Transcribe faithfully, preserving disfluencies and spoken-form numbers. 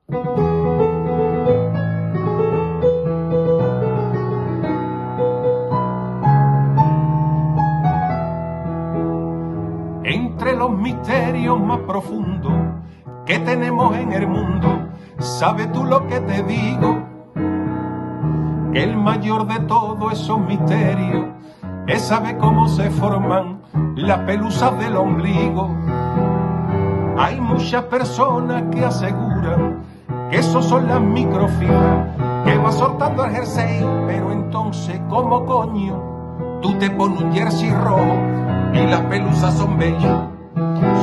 Entre los misterios más profundos que tenemos en el mundo, ¿sabes tú lo que te digo? Que el mayor de todos esos misterios es saber cómo se forman las pelusas del ombligo. Hay muchas personas que aseguran que eso son las microfibras que va soltando el jersey, pero entonces, ¿cómo coño tú te pones un jersey rojo y las pelusas son bellas?